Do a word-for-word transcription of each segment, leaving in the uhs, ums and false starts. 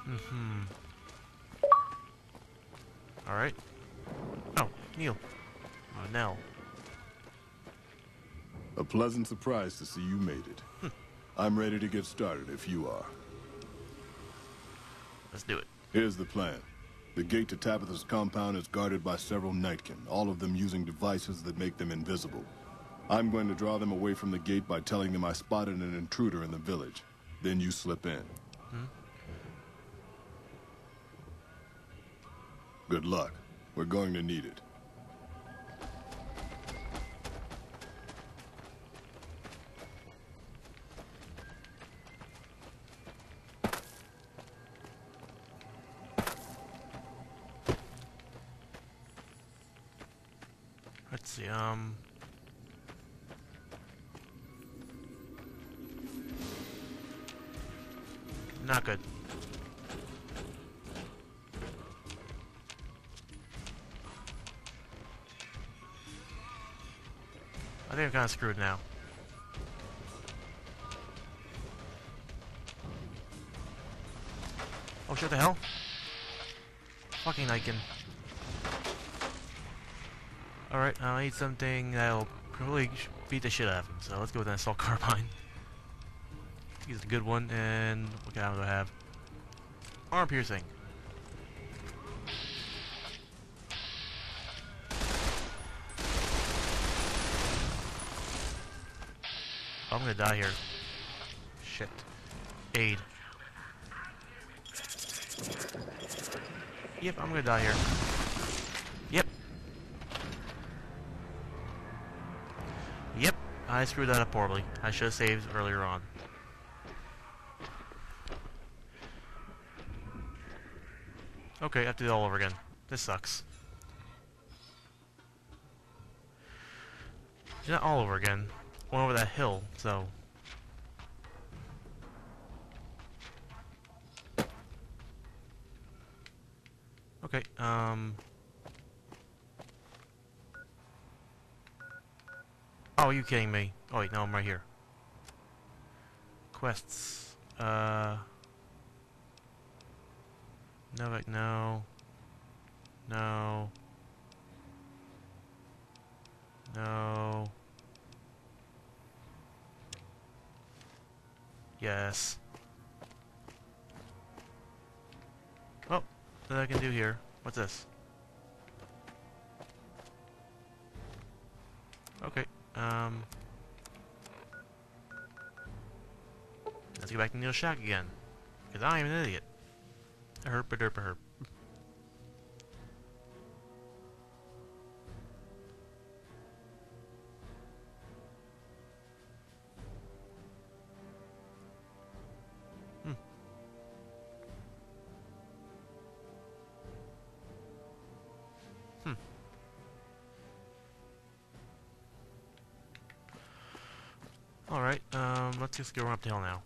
Mm-hmm. Alright. Oh, Neil. Oh, Nell. A pleasant surprise to see you made it. Hmm. I'm ready to get started if you are. Let's do it. Here's the plan. The gate to Tabitha's compound is guarded by several Nightkin, all of them using devices that make them invisible. I'm going to draw them away from the gate by telling them I spotted an intruder in the village. Then you slip in. Hmm? Good luck. We're going to need it. Let's see, um... not good. I think I'm kinda screwed now. Oh shit, the hell? Fucking Icon. Alright, I need something that'll probably beat the shit out of him, so let's go with an assault carbine. He's a good one, and what kind do I have? Armor piercing. I'm gonna die here. Shit. Aid. Yep, I'm gonna die here. Yep. Yep, I screwed that up horribly. I should have saved earlier on. Okay, I have to do it all over again. This sucks. Not all over again. Went over that hill, so... Okay, um... oh, are you kidding me? Oh wait, no, I'm right here. Quests. Uh... Novak, no. No. No. Yes. Oh, what I can do here. What's this? Okay, um... let's get back to Neil Shack again. Because I am an idiot. Herp a derp a herp. Hmm. Hmm. Alright, um, let's just go up the hill now.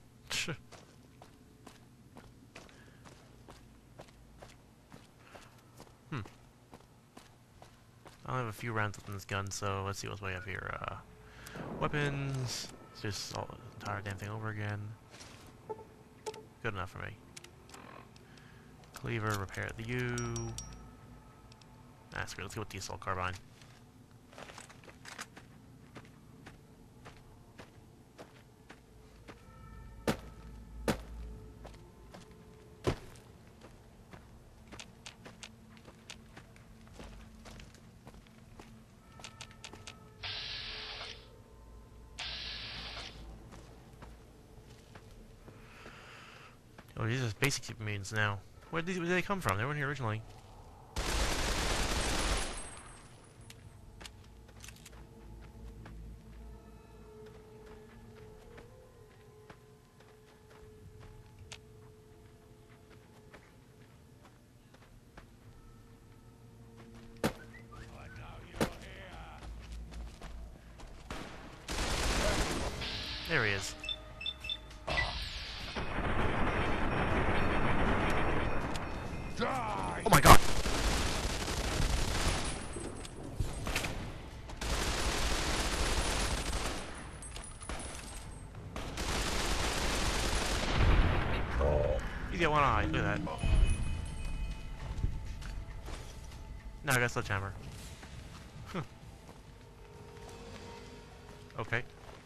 Hmm. I have a few rounds left in this gun, so let's see what we have here. Uh, weapons. It's just all the entire damn thing over again. Good enough for me. Cleaver, repair the U. That's great. Let's go with the assault carbine. Oh, these are basic super mutants now. Where did, these, where did they come from? They weren't here originally. There he is. Oh my god! He's get one eye. Look at that. Now I got sledgehammer. Huh. Okay.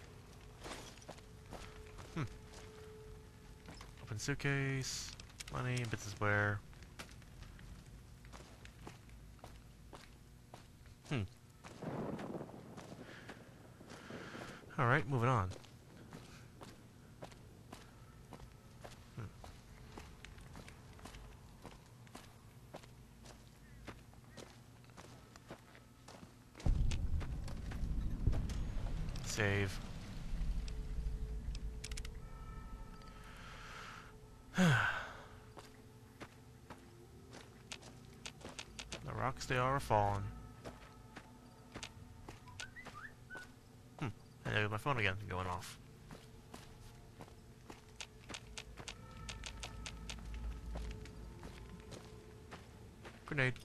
Hmm. Open suitcase. Money, bits of wear. Hmm. Alright, moving on. Hmm. Save. The rocks, they are falling. Hmm. And there's my phone again going off. Grenade.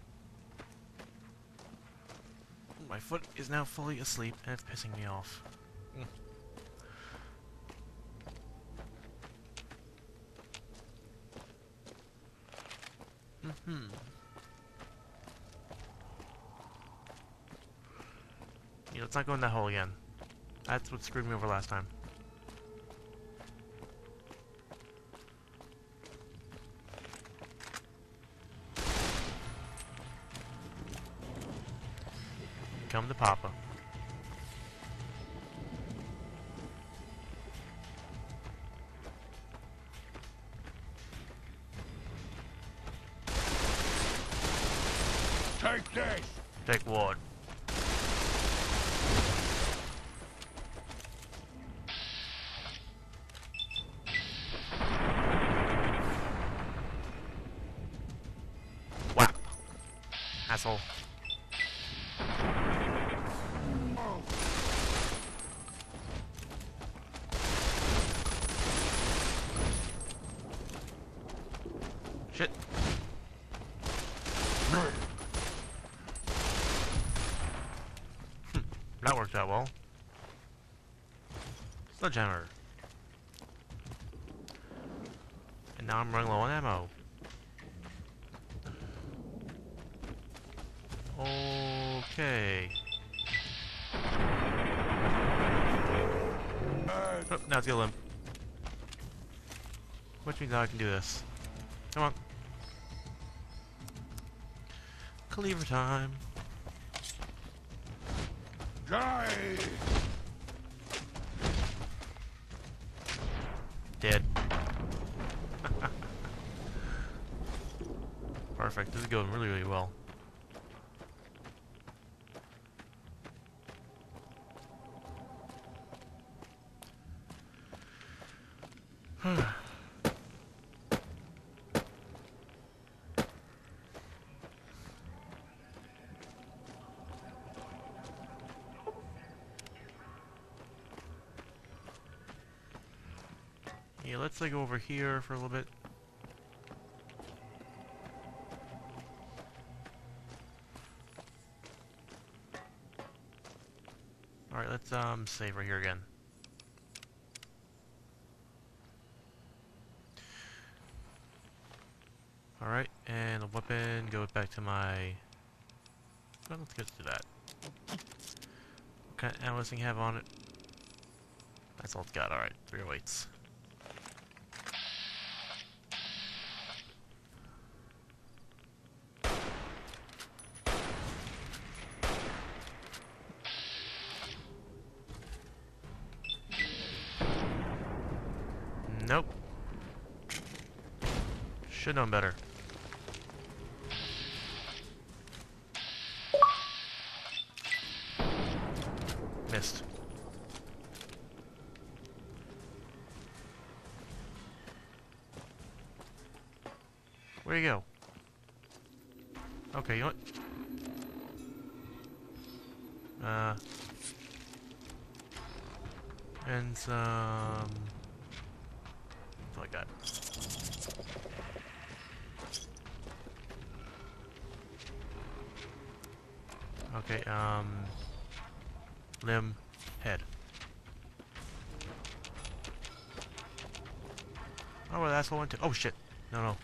My foot is now fully asleep and it's pissing me off. Mm. Mm-hmm. Yeah, let's not go in that hole again. That's what screwed me over last time. Come to Papa. Take this! Take one. Whap. Asshole. Shit. That worked out well. Sledgehammer. And now I'm running low on ammo. Okay. Oh, now it's gonna limp. Which means now I can do this. Come on. Cleaver time. Die! Dead. Perfect. This is going really, really well. Yeah, let's like go over here for a little bit. Alright, let's um save right here again. Alright, and the weapon goes back to my... Well, let's get to that. What kind of ammo does this thing have on it? That's all it's got, alright. Three oh eights. Nope. Should know better. Missed. Where you go? Okay, you know what? Uh, and some like that. Okay, um, limb, head. Oh, where that asshole went to. Oh shit. No, no.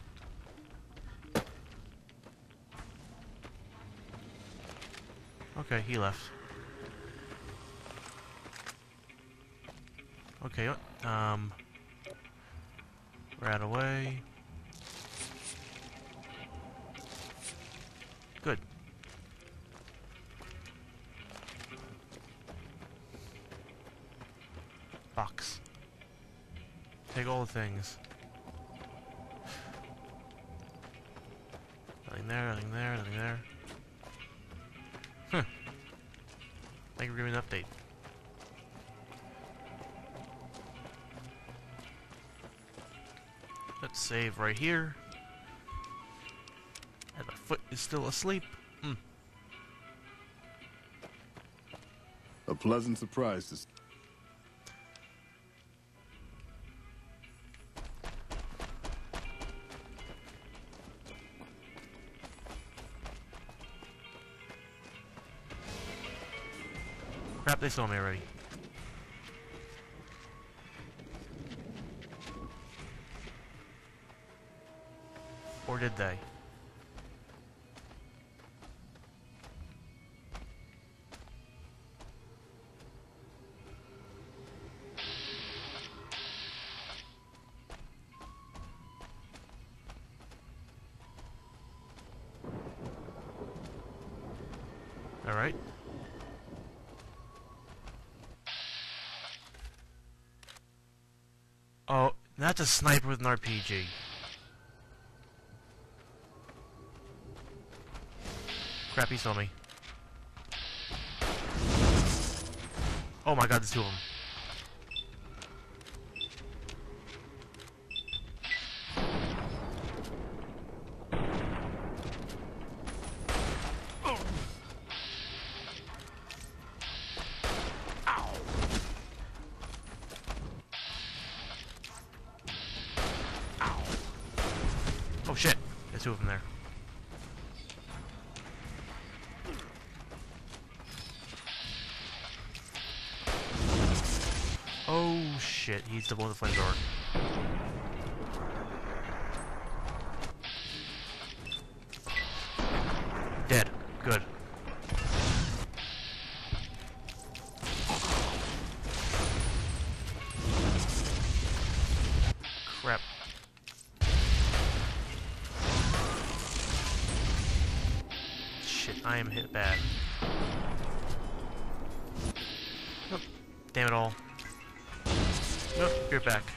Okay, he left. Okay, um... right away. Good. Box. Take all the things. Nothing there, nothing there, nothing there. Huh. Thank you for giving me an update. Let's save right here. And my foot is still asleep. Hmm. A pleasant surprise to... s- Crap, they saw me already. Or did they? Alright. Oh, that's a sniper with an R P G. Crap, he saw me. Oh my god, there's two of them. Oh shit, there's two of them there. Oh shit, he's the one with the flamethrower. Dead. Good. Crap. Shit, I am hit bad. Oh, damn it all. Nope, you're back.